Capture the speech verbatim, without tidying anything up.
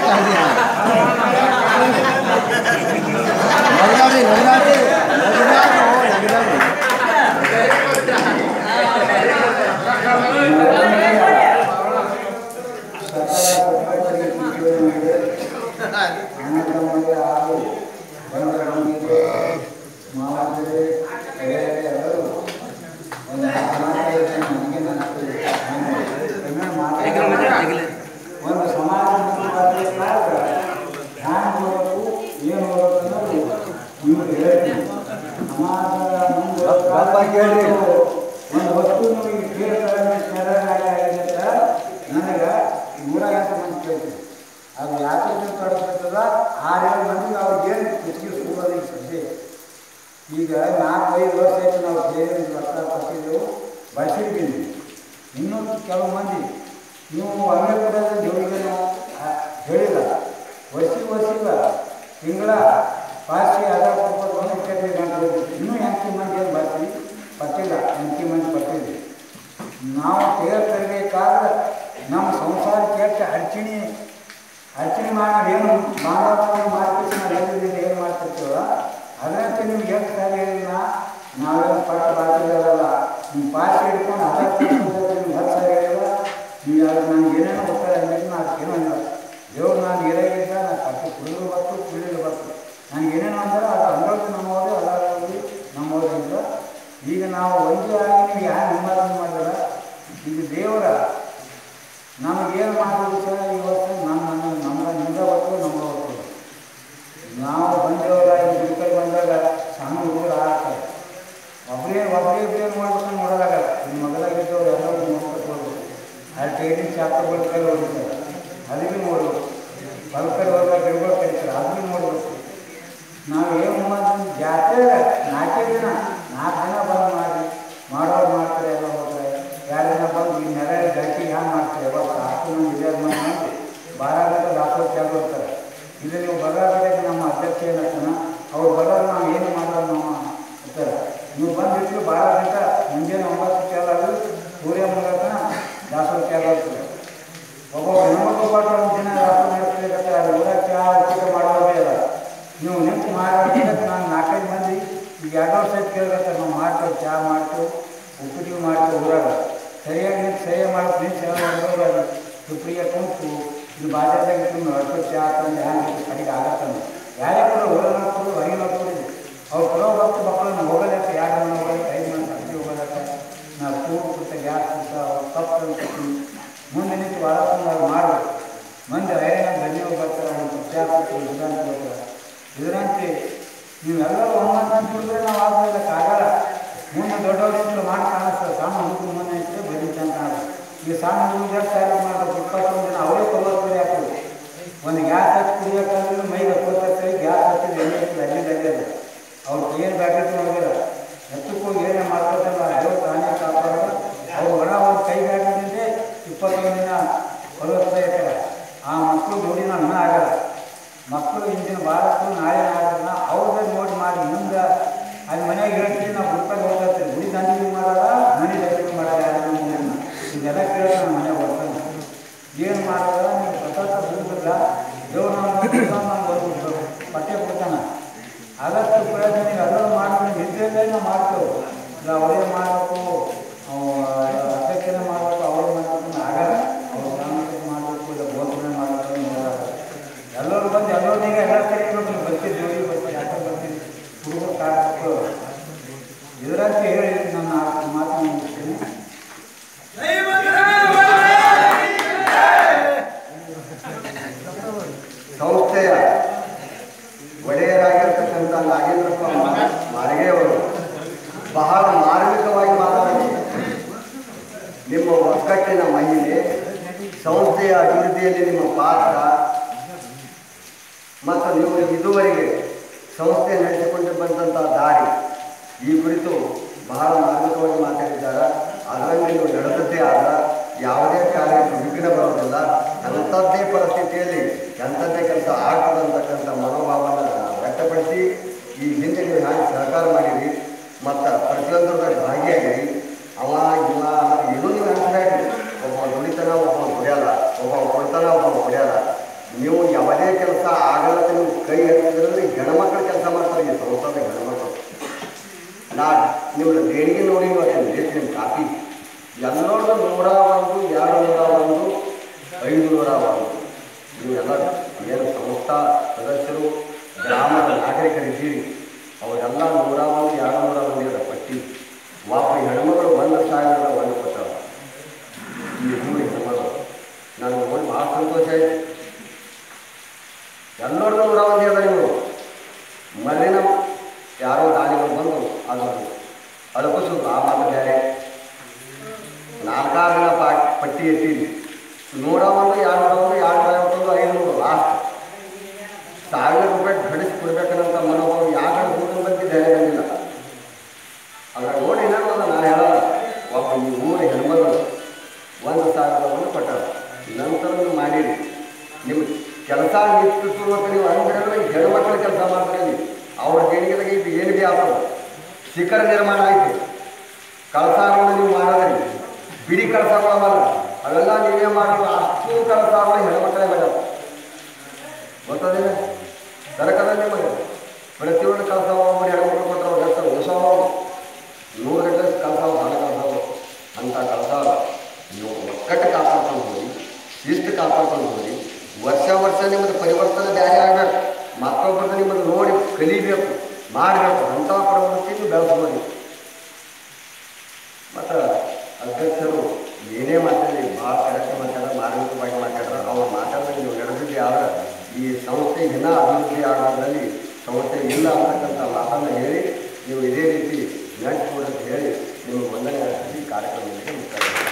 ಈಗ ನಾಲ್ಕೈದು ವರ್ಷ ಆಯಿತು ನಾವು ಬೇರೆ ರಕ್ತ ಕೊಟ್ಟಿದ್ದೆವು ಬಳಸಿದ್ದೀವಿ. ಇನ್ನೂ ಕೆಲವು ಮಂದಿ ನೀವು ಒಮ್ಮೆ ಕೂಡ ದೇವರಿಗೆ ನಾವು ಹೇಳಿಲ್ಲ, ವರ್ಷಿಗೆ ವರ್ಷಿಗ ತಿಂಗಳ ಪಾಸಿ ಆಧಾರ ಕೊಡ್ಬೋದು ಒಂದು ಕೆಟ್ಟಿ ಗಂಟೆ ಇನ್ನೂ ಎಂಟು ಮಂದಿ ಏನು ಬರ್ತೀವಿ ಪಟ್ಟಿಲ್ಲ, ಎಂಟು ಮಂದಿ ಪಟ್ಟಿದ್ವಿ. ನಾವು ತೇರು ತರಬೇಕಾದ್ರೆ ನಮ್ಮ ಸಂಸಾರ ಕೆಟ್ಟ ಅಡಚಣೆ ಅಡಚಣೆ ಮಾಡಿ ಏನು ಮಾನವ ಮಾಡ್ತೀವಿ ನಾವು ಹೇಳಿದ್ರೆ ಏನು ಮಾಡ್ತಿರ್ತೀವಲ್ಲ ಅದರಂತೆ ನಿಮ್ಗೆ ಎಷ್ಟು ಸಾರಿ ಹೇಳಿಲ್ಲ, ನಾವೇನು ಪಟ್ಟು ಬಾಕಿದಾರಲ್ಲ ನಿಮ್ಮ ಪಾಸಿ ಹಿಡ್ಕೊಂಡು ಅದಕ್ಕೆ ನಿಮ್ಗೆ ಹತ್ತು ಸಾರಿ ಹೇಳಿಲ್ಲ. ನೀವು ಅದು ನನಗೆ ಏನೇನೋ ಗೊತ್ತಾಗ ಅನ್ನೋದು ನಾನು ಏನೋ ಇಲ್ಲ. ದೇವ್ರು ನಾನು ಇರಾಗಿದ್ದ ನಾನು ಕಟ್ಟು ಕುಡಿದ್ರು ಬರ್ತು ಕುಡಿದ್ರು ಬರ್ತು ನನಗೆ ಏನೇನೋ ಅಂದ್ರೆ ಅದು ಅಂದೋದು ನಮ್ಮವರು ಅದಾಗಿ ನಮ್ಮವ್ರಿಗಿಲ್ಲ. ಈಗ ನಾವು ಒಂದೇ ಆಗಿ ನೀವು ಯಾರು ನಿಮ್ಮದನ್ನು ಮಾಡಿಲ್ಲ. ಈಗ ದೇವರ ನಮಗೇನು ಮಾಡೋದು ಸಹ ಇವತ್ತು ನಮ್ಮ ನಮ್ಮ ನಮ್ಗೆ ನಿಮ್ಗೆ ಹೊತ್ತು ನಮ್ಗೆ ಹೊತ್ತು ನಾವು ಬಂದವರ ಹುಡುಕರು ಬಂದಾಗ ಸಣ್ಣ ಹುಡುಗರು ಆಗ್ತಾರೆ. ಒಬ್ಬರೇ ಒಬ್ಬರೇ ಇಬ್ಬರೇ ನೋಡ್ಬೇಕು ನೋಡೋದಾಗಲ್ಲ. ನಿಮ್ಮ ಮಗಲಾಗಿದ್ದವ್ರು ಎಲ್ಲರೂ ನೋಡ್ಕೊಂಡು ಹೋಗ್ಬೇಕು. ಆ ಟ್ರೈನಿಂಗ್ ಚಾಪ್ಟರ್ಗಳು ಕೈ ಹೊಡಿತಾರೆ, ಅದಕ್ಕೆ ನೋಡ್ಬೇಕು. ಬಲ್ಕರ್ ಹೋದಾಗ ಗಿಡಗಳು ಕರೀತಾರೆ, ಅದನ್ನು ನೋಡ್ಬೇಕು. ನಾವು ಏನು ಮಾಡೋದು ಜಾತ್ರೆ ನಾಲ್ಕೇ ದಿನ ನಾಲ್ಕು ದಿನ ಬಂದು ಮಾಡಿ ಮಾಡೋರು ಮಾಡ್ತಾರೆ, ಎಲ್ಲ ಹೋಗ್ತಾರೆ. ಎರಡು ದಿನ ಬಂದು ಈ ನೆರೆ ಗಟ್ಟಿಗೆ ಹ್ಯಾಂಗೆ ಮಾಡ್ತಾರೆ. ಯಾವತ್ತು ಹತ್ತು ಮಂದಿ ಇದ್ದಾರೆ ಮಾಡಿ ಬಾರ ಗಂಟೆ ದಾಖಲೆ ಕೆಲ ಹೋಗ್ತಾರೆ. ಇದು ನೀವು ಬರೋದಾದ್ರೆ ನಮ್ಮ ಅಧ್ಯಕ್ಷ ಏನಾಗ್ತಾನೆ ಅವ್ರು ಬರೋದು ನಾವು ಏನು ಮಾಡೋದು ನಮ್ಮ ಅಂತಾರೆ. ನೀವು ಬಂದಿಟ್ಟು ಭಾಳ ಗಂಟೆ ಮುಂಜಾನೆ ಒಂಬತ್ತು ಕೆಲ ಅದು ಸೂರ್ಯ ಮುಗಿತಾನ ದಾಸೋಹ ಕೆಲ ಹೋಗ್ತಾರೆ. ಒಬ್ಬೊಬ್ಬ ಹೆಣ್ಮಕ್ಳು ಕೊಟ್ಟು ಒಂದು ದಿನ ದಾಸೋಹ ನಡೆಸ್ಲಿಕ್ಕೆ ಅದು ಊರಾಗ ಚಹಾ ಉಚಿತ ಮಾಡೋದೇ ಅಲ್ಲ. ನೀವು ನಿಂತು ಮಾಡೋದಕ್ಕೆ ನಾನು ನಾಲ್ಕೈದು ಮಂದಿ ಈಗ ಎರಡು ವರ್ಷ ಕೇಳ್ಬೇಕು ನಾವು ಮಾಡ್ತೇವೆ, ಚಹಾ ಮಾಡ್ತೇವೆ, ಉಪ್ಪಿಟ್ಟಿಗೆ ಮಾಡ್ತೇವೆ. ಊರಾಗ ಸರಿಯಾಗಿ ನಿಂತು ಸರಿಯಾಗಿ ಮಾಡೋದು ನಿಂತು ಚೆನ್ನಾಗಿ ಅದು ಸುಪ್ರಿಯ ಕುಂತು ಇದು ಬಾಜಾರ್ದಾಗ ಇಟ್ಟು ಅಷ್ಟು ಚಹಾ ತಂದು ಹ್ಯಾಂಗೆ ಕಡೆಗೆ ಆಗತ್ತಂದು ಯಾರೇ ಕೂಡ ಊರಲ್ಲಿ ಹಾಕೋದು ಹೊರಗೆ ಹಾಕೋದು ಅವ್ರು ಕೊಡೋ ಹೊತ್ತು ಮಕ್ಕಳನ್ನು ಹೋಗೋದಕ್ಕೆ ಯಾರು ಹೋಗೋದಕ್ಕೆ ಐದು ಮಂದಿ ಅಕ್ಕಿ ಹೋಗೋದಕ್ಕೆ ನಾವು ಕೂಡು ಕೊಟ್ಟ ಗ್ಯಾಸ್ ಕೊಟ್ಟ ಅವ್ರು ತಪ್ಪು ಕೊಟ್ಟು ಮುಂದೆ ನಿಂತು ವಾರಕೊಂಡು ಅವ್ರು ಮಾಡಬೇಕು. ಮಂದಿ ಹೈರಾಣ ಗಣ್ಯರು ಬರ್ತಾರೆ, ಅವ್ರು ಚಹಾ ಕೊಟ್ಟು ವಿಶ್ರಾಂತಿ ಬರ್ತಾರೆ. ಇದರಂತೆ ನೀವೆಲ್ಲರೂ ಒಂದೊಂದು ಕುಡಿದ್ರೆ ನಾವು ಆಗೋದಕ್ಕೆ ಆಗಲ್ಲ. ಮುಂದೆ ದೊಡ್ಡವ್ರು ಮಾಡಿ ಕಾಣಿಸ್ತದೆ, ಸಣ್ಣ ಹುಡುಗರು ಮುಂದೆ ಇಟ್ಟರೆ ಬರೀ ಅಂತ ಕಾಣುತ್ತೆ. ಈಗ ಸಣ್ಣ ಹುಡುಗರು ಎಷ್ಟು ತಯಾರು ಮಾಡಬೇಕು, ಇಪ್ಪತ್ತೊಂದು ದಿನ ಅವರೇ ತೊಗೊಳ್ತಾರೆ. ಹಾಕೋದು ಒಂದು ಗ್ಯಾಸ್ ಹಚ್ಚಿ ಕುಡಿಯೋಕ್ಕಂದ್ರೆ ಮೈಗೆ ಹತ್ತೋತಾರೆ, ಗ್ಯಾಸ್ ಹಚ್ಚಿದ್ರೆ ಎಣ್ಣೆ ಇರ್ತದೆ ಅಲ್ಲಿ ಅಲ್ಲಿದೆ. ಅವ್ರು ಏನು ಬ್ಯಾಟ್ರಿ ನೋಡಿಲ್ಲ ಎತ್ತಕ್ಕೂ ಏನೇ ಮಾಡ್ಕೊತಲ್ಲ ದೇವ್ರು ತಾನೇ ಕಾಪಾಡೋದು. ಅವ್ರು ಒಣ ಒಂದು ಕೈ ಬ್ಯಾಟ್ರಿನಿಂದ ಇಪ್ಪತ್ತೊಂದು ದಿನ ಹೊರತಾ ಇರ್ತಾರೆ. ಆ ಮಕ್ಕಳು ದುಡಿನ ಹಣ ಆಗಲ್ಲ. ಮಕ್ಕಳು ಇಂದಿನ ಭಾರತರು ನಾಳೆ ಆಗೋದನ್ನ ಅವ್ರದ್ದು ನೋಡಿ ಮಾಡಿ ಮುಂದೆ ಅಲ್ಲಿ ಮನೆಯಾಗ ಹೇಳ್ತೀವಿ ನಾವು ಗುಡ್ಪಾಗಿ ಹೋಗ್ತಾ ಗುಡಿ ದಂಡಿಗೆ ಮಾಡೋಲ್ಲ, ಮನೆ ದಂಡಿಗೆ ಮಾಡೋಲ್ಲ. ಯಾರು ಇದೆಲ್ಲ ಕೇಳಿ ನಮ್ಮ ಮನೆಗೆ ಬರ್ತಾನೆ ಏನು ಮಾಡೋದ ನೀವು ಸತತ ಬಿಡ್ಬಿಡ್ಲ ದೇವ್ರು ನಮ್ಮ ನಮ್ಗೆ ಓದ್ಬಿಡ್ತಾರೆ, ಪಟ್ಟೆ ಕೊಡ್ತಾನೆ. ಆದಷ್ಟು ಪ್ರಯತ್ನ ನೀವು ಎಲ್ಲರೂ ಮಾಡಿದ್ರೆ ನಿದ್ರೆಯಲ್ಲೇ ನಾವು ಮಾಡ್ತೇವೆ. ಇಲ್ಲ ಅವರೇ ಮಾಡಬೇಕು, ಅಧ್ಯಕ್ಷನೇ ಮಾಡಬೇಕು, ಅವರೇ ಮಾಡಬೇಕು ಆಗಲ್ಲ. ಅವ್ರು ಗ್ರಾಮಕ್ಕೆ ಮಾಡಬೇಕು, ಇಲ್ಲ ಬೋಧನೆ ಮಾಡಬೇಕು. ಎಲ್ಲರೂ ಬಂದು ಎಲ್ಲರಿಗೆ ಎಲ್ಲ ಕಡೆ ನೀವು ಬರ್ತೀವಿ, ದೇವ್ರಿಗೆ ಬರ್ತೀವಿ, ಯಾಕೆ ಬರ್ತೀವಿ, ಹುಡುಗರು ಕಾಡ್ಬೇಕು. ಇದರಂತೆ ಹೇಳಿ ನನ್ನ ಮಾತನ್ನು ಮುಗಿಸ್ತೀನಿ. ಸಂಸ್ಥೆಯ ಒಡೆಯರಾಗಿರ್ತಕ್ಕಂಥ ನಾಗೇಂದ್ರಪ್ಪ ಮಾಳಿಗೆಯವರು ಬಹಳ ಮಾರ್ಮಿಕವಾಗಿ ಮಾತನಾಡಿದರು. ನಿಮ್ಮ ಒಗ್ಗಟ್ಟಿನ ಮಹಿಮೆ, ಸಂಸ್ಥೆಯ ಅಭಿವೃದ್ಧಿಯಲ್ಲಿ ನಿಮ್ಮ ಪಾತ್ರ ಮತ್ತು ನೀವು ಇದುವರೆಗೆ ಸಂಸ್ಥೆ ನಡೆಸಿಕೊಂಡು ಬಂದಂಥ ದಾರಿ ಈ ಕುರಿತು ಬಹಳ ಮಾರ್ಮಿಕವಾಗಿ ಮಾತಾಡಿದ್ದಾರೆ. ಅದರಲ್ಲಿ ನೀವು ನಡೆದದ್ದೇ ಆದ ಯಾವುದೇ ಕಾರ್ಯಕ್ಕೆ ವಿಘ್ನ ಬರೋದಿಲ್ಲ. ಅಂಥದ್ದೇ ಪರಿಸ್ಥಿತಿಯಲ್ಲಿ ಎಂಥದ್ದೇ ಕೆಲಸ ಆಗ್ತದಂತಕ್ಕಂಥ ಮನೋಭಾವವನ್ನು ವ್ಯಕ್ತಪಡಿಸಿ ಈ ಹಿಂದೆ ನೀವು ಹ್ಯಾಂಗೆ ಸಹಕಾರ ಮಾಡಿರಿ ಮತ್ತು ಪ್ರತಿಯೊಂದರಲ್ಲಿ ಭಾಗಿಯಾಗಿರಿ. ಅವ ಇವ ಏನೂ ನೀವು ಅನಿಸ್ಬೇಡ್ರಿ. ಒಬ್ಬ ದುಡಿತಾನ, ಒಬ್ಬ ದುಡಿಯಲ್ಲ, ಒಬ್ಬ ಕೊಡ್ತಾನ, ಒಬ್ಬ ಕುಡಿಯಲ್ಲ. ನೀವು ಯಾವ ಒಂದು ನೀವೆಲ್ಲ ಏನು ಸಂಸ್ಥಾ ಸದಸ್ಯರು ಗ್ರಾಮದ ನಾಗರಿಕರಿದ್ದೀರಿ ಅವರೆಲ್ಲ ನೂರ ಒಂದು ಎರಡು ನೂರ ಒಂದಿರ ಪಟ್ಟಿ ವಾಪ ಹೆಣ್ಮಗಳು ಒಂದು ಸಾವಿರದ ಒಂದು ಕೊಟ್ಟರು ಈ ಊರಿಗೆ ಹೆಣ್ಮಗಳು ನನಗೆ ನೋಡಿ ಭಾಳ ಸಂತೋಷ ಆಯಿತು. ಎಲ್ಲರಿಗೂ ನೂರ ಒಂದು ಅದ ನೀವು ಮಲ್ಲಿನ ಯಾರೋ ದಾನಿಗಳು ಬಂದು ಅದು ಅದಕ್ಕೂ ಸ್ವಲ್ಪ ಆ ಮಾತು ಬೇರೆ ನಾಲ್ಕಾರು ದಿನ ಪಾ ಪಟ್ಟಿ ಎತ್ತೀವಿ ನೂರ ಒಂದು ಎರಡು ನೂರ ಒಂದು ಎರಡು ನೂರ ಐವತ್ತೊಂದು ಐನೂರು ಲಾಸ್ಟ್ ಸಾವಿರ ರೂಪಾಯಿ ಘಡಿಸಿ ಕೊಡ್ಬೇಕನ್ನಂತ ಮನೋಭಾವ ಯಾವ ಊರಿನ ಬಗ್ಗೆ ಧೈರ್ಯ ಬಂದಿಲ್ಲ. ಅದ್ರ ನೋಡಿ ನಾನು ಅದ ನಾನು ಹೇಳಲ್ಲ ಒಬ್ಬ ಈ ಊರ ಹೆಣ್ಮಗಳು ಒಂದು ಸಾವಿರದ ಒಂದು ಕೊಟ್ಟಾರ ನಂತರ ನೀವು ಮಾಡಿರಿ ನಿಮ್ಮ ಕೆಲಸ ನಿಂತು ನೀವು ಅಂದ್ರೆ ಹೆಣ್ಮಕ್ಳ ಕೆಲಸ ಮಾಡ್ತೀವಿ ಅವ್ರ ದೇಣಿಗೆದಾಗ ಇದು ಏನು ಭೀ ಆಗ್ತದೆ ಶಿಖರ ನಿರ್ಮಾಣ ಆಯಿತು ಕಳಸಾರವನ್ನು ನೀವು ಮಾಡೋದ್ರಿ ಬಿಡಿ ಕಳಸಗಳವಲ್ಲ ಅವೆಲ್ಲ ನೀವೇ ಮಾಡೋದು ಅಷ್ಟು ಕಳಸಾರಗಳು ಹೆಣ್ಮಕ್ಳೇ ಮಾಡ್ಯಾವ ಗೊತ್ತದೇನೆ ಸರ್ಕಾರದಲ್ಲಿ ನಿಮಗೆ ಪ್ರತಿಯೊಂದು ಕಳಸ ಒಬ್ಬರು ಹೆಣ್ಮಕ್ಳು ಕೊಟ್ಟರೆ ಅವ್ರ ಹೆಸರು ಹೊಸವ ನೂರು ಗಂಟೆ ಕಳಸಾವ ಹಣ ಕಳಸಾವ ಅಂಥ ಕಳಸಾವ ನೀವು ಒಕ್ಕಟ್ಟು ಕಾಪಾಡ್ಕೊಂಡು ಹೋಗಿ ಶಿಸ್ತು ಕಾಪಾಡ್ಕೊಂಡು ಹೋಗಿ ವರ್ಷ ವರ್ಷ ನಿಮ್ಮದು ಪರಿವರ್ತನೆ ಬೇರೆ ಆಗಬೇಕು ಮತ್ತೊಬ್ಬರದ್ದು ನಿಮ್ಮನ್ನು ನೋಡಿ ಕಲಿಬೇಕು ಮಾಡಬೇಕು ಅಂಥ ಪ್ರವೃತ್ತಿ ನೀವು ಬೆಳೆಸ್ಬೋದು. ಮತ್ತು ಅಧ್ಯಕ್ಷರು ಏನೇ ಮಾತಾಡಿ ಭಾಳ ಕರೆಕ್ಟ್ ಮಾತಾಡ ಮಾರ್ಮಿಕವಾಗಿ ಮಾತಾಡ್ರೆ ಅವ್ರು ಮಾತಾಡಿದ್ರೆ ನೀವು ನಡೆದಿದ್ದೆ ಆದ್ರೆ ಈ ಸಂಸ್ಥೆ ಇನ್ನೂ ಅಭಿವೃದ್ಧಿ ಆಗೋದ್ರಲ್ಲಿ ಸಂಸ್ಥೆ ಇಲ್ಲ ಅಂತಕ್ಕಂಥ ಮಾತನ್ನು ಹೇಳಿ ನೀವು ಇದೇ ರೀತಿ ನಡೆಸ್ಕೊಡೋದು ಹೇಳಿ ನಿಮಗೆ ವಂದನೆ ಕಾರ್ಯಕ್ರಮದಲ್ಲಿ ಮುಕ್ತಾಯ